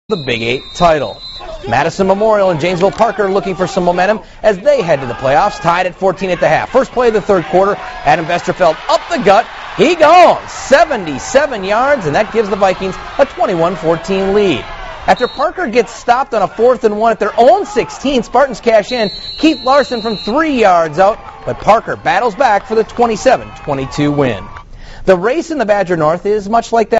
The Big 8 title. Madison Memorial and Janesville Parker are looking for some momentum as they head to the playoffs, tied at 14 at the half. First play of the third quarter, Adam Vesterfeld up the gut. He gone 77 yards, and that gives the Vikings a 21-14 lead. After Parker gets stopped on a 4th and 1 at their own 16, Spartans cash in. Keith Larson from 3 yards out, but Parker battles back for the 27-22 win. The race in the Badger North is much like that.